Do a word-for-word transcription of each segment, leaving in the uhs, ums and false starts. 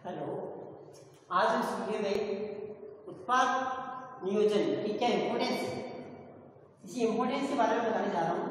Hello, आज इस video में उत्पाद नियोजन की क्या इम्पोर्टेंस है, इसी इम्पोर्टेंस के बारे में बताने जा रहा हूँ।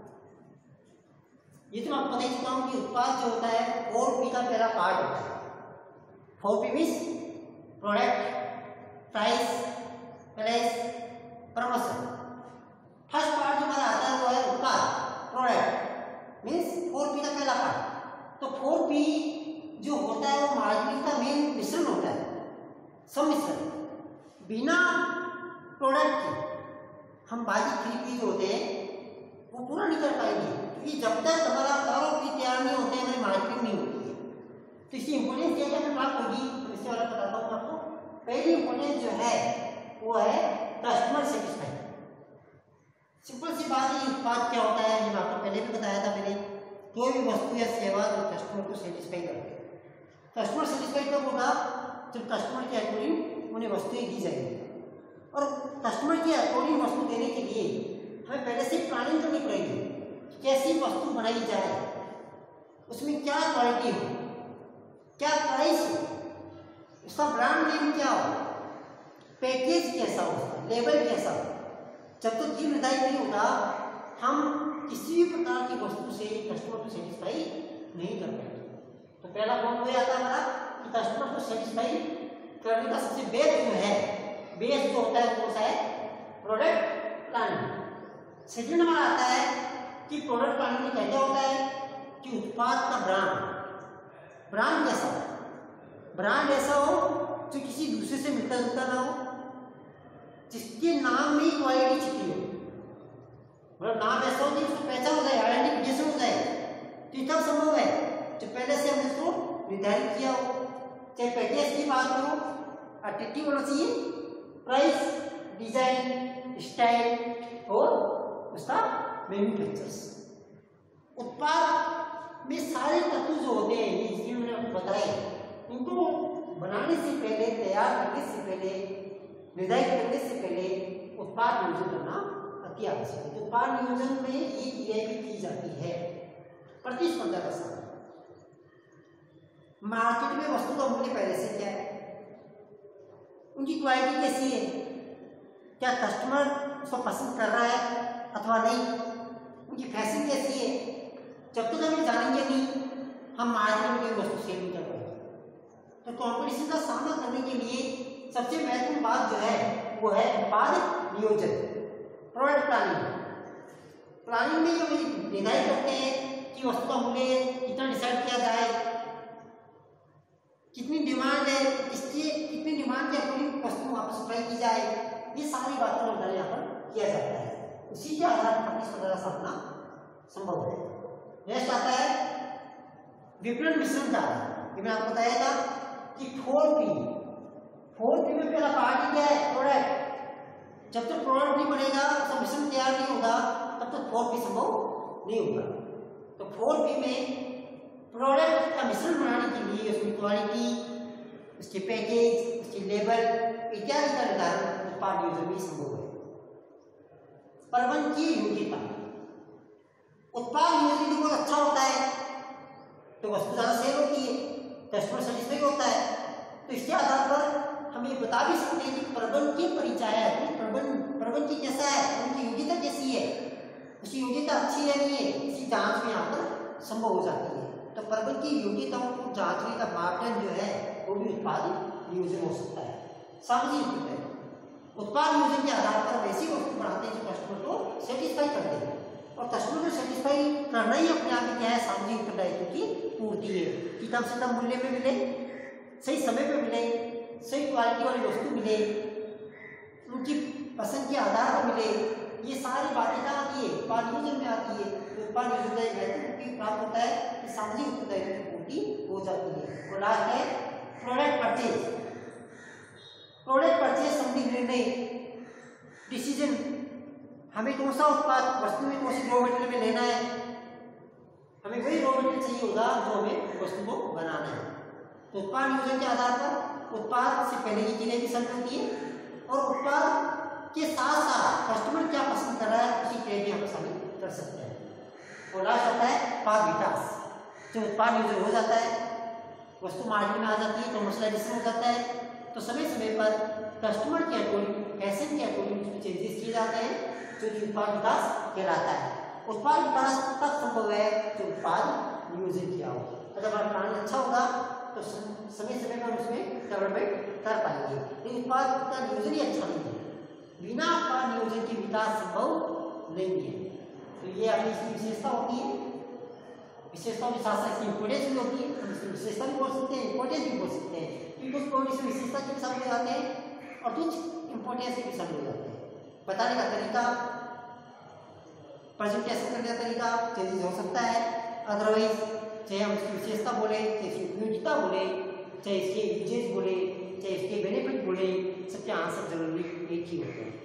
ये तो मैं आपको बता चुका हूँ कि उत्पाद जो होता है फोर पी का पहला पार्ट होता है। Four P means product, price, place, promotion. First part जो हमारा आता है वो है उत्पाद, प्रोडक्ट मीन्स फोर पी का पहला पार्ट। तो फोर पी जो होता है वो मार्केटिंग का मेन मिश्रण होता है, सम्मिश्रण। बिना प्रोडक्ट के हम बाकी थ्री पी जो होते हैं वो पूरा नहीं कर पाएंगे, क्योंकि जब तक हमारा चारों पी तैयार नहीं होते हमारी मार्केटिंग नहीं होती है। तो इसकी इम्पोर्टेंस क्या क्या प्राप्त होगी, तो इसके बारे में बताता हूँ आपको। पहली इम्पोर्टेंस जो है वो है कस्टमर सेटिस्फाई। सिंपल सी बात है, उत्पाद क्या होता है मैंने आपको पहले भी बताया था। मैंने कोई भी वस्तु या सेवा जो कस्टमर को सेटिस्फाई करती है। कस्टमर सेटिस्फाई कब होगा, जब कस्टमर के अकॉर्डिंग उन्हें वस्तुएं दी जाएंगी। और कस्टमर के अकॉर्डिंग वस्तु देने के लिए हमें पहले से प्लानिंग करनी पड़ेगी, कैसी वस्तु बनाई जाए, उसमें क्या क्वालिटी हो, क्या प्राइस हो, उसका ब्रांड नेम क्या हो, पैकेज कैसा हो, लेबल कैसा हो। जब तक ये निर्धारित नहीं होगा हम किसी भी प्रकार की वस्तु से कस्टमर को सेटिस्फाई नहीं कर पाएंगे। तो पहला पॉइंट वो आता है हमारा कि कस्टमर को सेटिस्फाई करने का सबसे बेस जो है, बेस जो होता है वो सा है प्रोडक्ट प्लानिंग। सेकंड हमारा आता है कि प्रोडक्ट प्लानिंग में क्या क्या होता है कि उत्पाद का ब्रांड, ब्रांड कैसा हो, ब्रांड ऐसा हो जो किसी दूसरे से मिलता जुलता ना हो, जिसके नाम में ही क्वालिटी छिपी हो। मतलब नाम ऐसा हो कि उसको पहचान हो जाए, आइडेंटिफिकेशन हो जाए। तो ये तब संभव है जो पहले से हमने उसको निर्धारित किया हो। चाहे पैकेज की बात करो, अट्रैक्टिव होना चाहिए, प्राइस, डिजाइन, स्टाइल और उसका मैन्युफैक्चर्स। उत्पाद में सारे तत्व जो होते हैं ये इसलिए मैंने आपको बताया, इनको बनाने से पहले, तैयार करने से पहले, निर्धारित करने से पहले उत्पाद नियोजन करना अति आवश्यक है। उत्पाद नियोजन में ये क्रिया भी की जाती है। प्रतिस्पर्धा का साधन, मार्केट में वस्तु का मूल्य पहले से क्या है, उनकी क्वालिटी कैसी है, क्या कस्टमर उसको पसंद कर रहा है अथवा नहीं, उनकी फैशन कैसी है। जब तक हम जानेंगे नहीं हम मार्केट में कोई वस्तु सेल नहीं कर पाएंगे। तो कॉम्पिटिशन का सामना करने के लिए सबसे महत्वपूर्ण बात जो है वो है उत्पाद नियोजन, प्रोडक्ट प्लानिंग। प्लानिंग में जो निर्धारित करते हैं कि वस्तु का मूल्य कितना डिसाइड किया जाए, कितनी डिमांड है, इसकी कितनी डिमांड के अकॉर्डिंग वस्तु वापस सप्लाई की जाए, ये सारी बातें निर्धारित यहाँ पर किया जाता है। उसी के आधार पर प्रतिस्पर्धा का साधना संभव है। नेक्स्ट आता है विपणन मिश्रण का। ये मैंने आपको बताया था कि फोर पी, फोर पी में पहला पार्ट क्या है, प्रोडक्ट। जब तक प्रोडक्ट नहीं बनेगा, उसका मिश्रण तैयार नहीं होगा, तब तक फोर पी संभव नहीं होगा। तो फोर पी में प्रोडक्ट का मिश्रण बनाने के लिए उसकी क्वालिटी, उसके पैकेज, उसके लेबल इत्यादि का निर्धारण उत्पाद नियोजन में संभव है। प्रबंध की योग्यता, उत्पाद नियोजन बहुत अच्छा होता है तो वस्तु ज्यादा सेल होती है, कस्टमर सेटिस्फाई होता है। तो इसके आधार पर हम ये बता भी सकते हैं कि प्रबंध की परिचायक, प्रबंध प्रबंध की कैसा है, उनकी योग्यता कैसी है, उसकी योग्यता अच्छी है नहीं है, इसकी जांच में यहाँ पर संभव हो जाती है। तो प्रबंध की योग्यताओं को जांचने का मापदंड जो है वो भी उत्पाद नियोजन हो सकता है। सामाजिक उत्तर, उत्पाद नियोजन के आधार पर वैसी वस्तु बनाते हैं जो कस्टमर को सेटिस्फाई करते हैं। और कस्टमर को सेटिस्फाई करना ही अपने आप में क्या है, सामाजिक उत्तरदायित्व की पूर्ति है कि कम से कम मूल्य में मिले, सही समय पर मिले, सही क्वालिटी वाली वस्तु मिले, उनकी पसंद के आधार पर मिले। ये सारी बातें कहाँ आती है, उत्पाद नियोजन में आती है। तो उत्पाद नियोजन का एक महत्वपूर्ण प्राप्त होता है कि सामाजिक उत्तरदायित्व की पूर्ति हो जाती है। और लास्ट है प्रोडक्ट परचेज। प्रोडक्ट परचेज संबंधी निर्णय, डिसीजन, हमें कौन सा उत्पाद, वस्तु में कौन सी रॉ मटेरियल में लेना है, हमें वही रॉ मटेरियल चाहिए होगा जो हमें वस्तु को बनाना है। तो उत्पाद नियोजन के आधार पर उत्पाद से पहले की क्रिया भी शामिल होती है और उत्पाद के साथ साथ कस्टमर क्या पसंद कर रहा है उसी क्रिया भी हम शामिल कर सकते हैं। और लास्ट आता है उत्पाद विकास। जब उत्पाद नियोजन हो जाता है वस्तु मार्केट में आ जाती है, कमर्शलाइजेशन हो जाता है, तो समय समय पर कस्टमर के अकॉर्डिंग, फैशन के अकॉर्डिंग उसमें चेंजेस किए जाते हैं, जो कि उत्पाद विकास कहलाता है। उत्पाद विकास तब संभव है जो उत्पाद नियोजन किया हो। अगर हमारा प्लान अच्छा होगा तो समय समय पर उसमें डेवलपमेंट कर पाएंगे। लेकिन उत्पाद का नियोजन ही अच्छा नहीं है, बिना उत्पाद नियोजन के विकास संभव नहीं है। तो ये अपनी इसकी विशेषता होती है, विशेषताओं के साथ साथ इंपोर्टेंस भी होती है। हम इसकी विशेषता भी बोल सकते हैं, इंपोर्टेंस भी बोल सकते हैं, क्योंकि कुछ पॉइंट इसमें विशेषता के भी शामिल हो जाते हैं और कुछ इंपोर्टेंस के भी शामिल हो जाते हैं। बताने का तरीका, प्रेजेंटेशन करने का तरीका चेंजेस हो सकता है। अदरवाइज चाहे हम इसकी विशेषता बोले, चाहे इसकी उपयोगिता बोले, चाहे इसके यूजेज बोले, चाहे इसके बेनिफिट बोले, सबके आंसर जरूरी एक ही होते हैं।